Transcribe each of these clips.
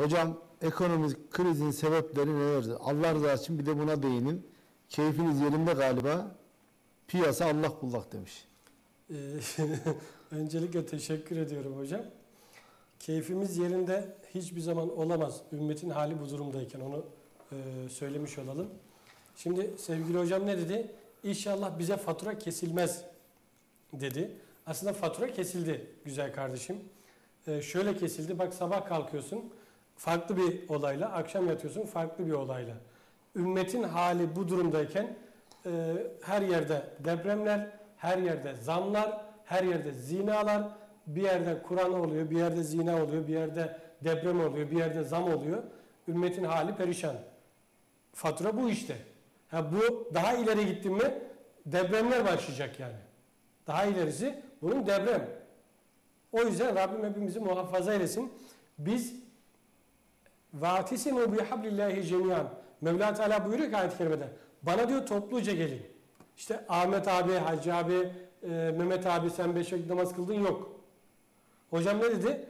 Hocam ekonomik krizin sebepleri nelerdir? Allah rızası için bir de buna değinin. Keyfiniz yerinde galiba. Piyasa allak bullak demiş. Öncelikle teşekkür ediyorum hocam. Keyfimiz yerinde hiçbir zaman olamaz. Ümmetin hali bu durumdayken onu söylemiş olalım. Şimdi sevgili hocam ne dedi? İnşallah bize fatura kesilmez dedi. Aslında fatura kesildi güzel kardeşim. Şöyle kesildi. Bak sabah kalkıyorsun farklı bir olayla, akşam yatıyorsun farklı bir olayla. Ümmetin hali bu durumdayken her yerde depremler, her yerde zamlar, her yerde zinalar, bir yerde Kur'an oluyor, bir yerde zina oluyor, bir yerde deprem oluyor, bir yerde zam oluyor. Ümmetin hali perişan. Fatura bu işte. Bu daha ileri gittin mi depremler başlayacak yani. Daha ilerisi bunun deprem. O yüzden Rabbim hepimizi muhafaza eylesin. Biz وَاَتِسِمُوا بِحَبْلِ اللّٰهِ جَمِيعًا Mevla Teala buyuruyor ki ayet-i kerimede. Bana diyor topluca gelin. İşte Ahmet abi, Hacı abi, Mehmet abi sen 5 vakit namaz kıldın yok. Hocam ne dedi?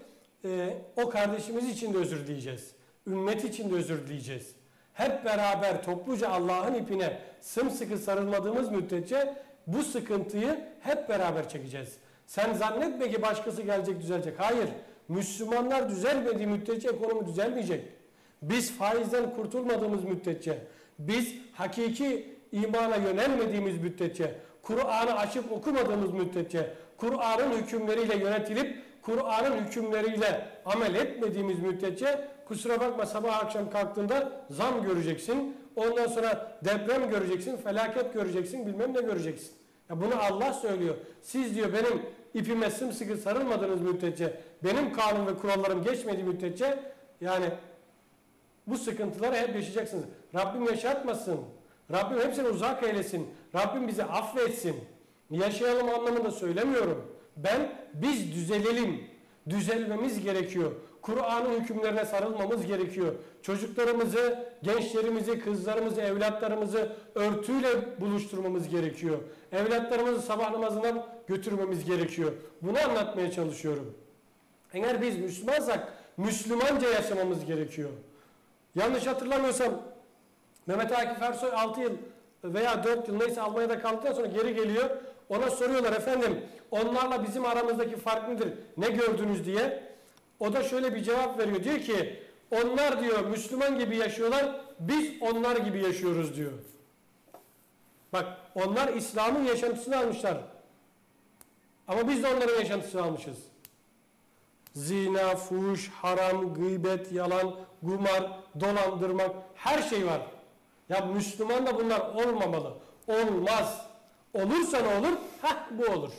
O kardeşimiz için de özür dileyeceğiz. Ümmet için de özür dileyeceğiz. Hep beraber topluca Allah'ın ipine sımsıkı sarılmadığımız müddetçe bu sıkıntıyı hep beraber çekeceğiz. Sen zannetme ki başkası gelecek düzelecek. Hayır. Müslümanlar düzelmediği müddetçe ekonomi düzelmeyecek. Biz faizden kurtulmadığımız müddetçe, biz hakiki imana yönelmediğimiz müddetçe, Kur'an'ı açıp okumadığımız müddetçe, Kur'an'ın hükümleriyle yönetilip Kur'an'ın hükümleriyle amel etmediğimiz müddetçe kusura bakma sabah akşam kalktığında zam göreceksin. Ondan sonra deprem göreceksin, felaket göreceksin, bilmem ne göreceksin. Ya bunu Allah söylüyor. Siz diyor benim ipime sımsıkı sarılmadığınız müddetçe, benim kanun ve kurallarım geçmediği müddetçe yani bu sıkıntıları hep yaşayacaksınız. Rabbim yaşatmasın. Rabbim hepsini uzak eylesin. Rabbim bizi affetsin. Yaşayalım anlamında söylemiyorum. Biz düzelelim. Düzelmemiz gerekiyor. Kur'an'ın hükümlerine sarılmamız gerekiyor. Çocuklarımızı, gençlerimizi, kızlarımızı, evlatlarımızı örtüyle buluşturmamız gerekiyor. Evlatlarımızı sabah namazına götürmemiz gerekiyor. Bunu anlatmaya çalışıyorum. Eğer biz Müslümansak Müslümanca yaşamamız gerekiyor. Yanlış hatırlamıyorsam Mehmet Akif Ersoy 6 yıl veya 4 yıl neyse Almanya'da kaldıktan sonra geri geliyor. Ona soruyorlar efendim onlarla bizim aramızdaki fark nedir? Ne gördünüz diye. O da şöyle bir cevap veriyor. Diyor ki onlar diyor Müslüman gibi yaşıyorlar. Biz onlar gibi yaşıyoruz diyor. Bak onlar İslam'ın yaşantısını almışlar. Ama biz de onların yaşantısını almışız. Zina, fuhuş, haram, gıybet, yalan, kumar, dolandırmak her şey var. Ya Müslüman da bunlar olmamalı. Olmaz. Olursa ne olur? Bu olur.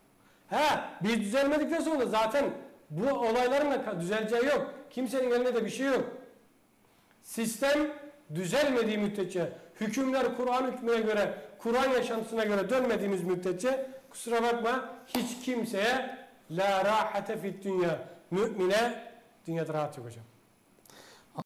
Biz düzelmedikten sonra zaten bu olayların da düzeleceği yok. Kimsenin elinde de bir şey yok. Sistem düzelmediği müddetçe, hükümler Kur'an hükmüne göre, Kur'an yaşantısına göre dönmediğimiz müddetçe kusura bakma hiç kimseye la rahate fid dünya. Mümine dünyada rahat yok hocam.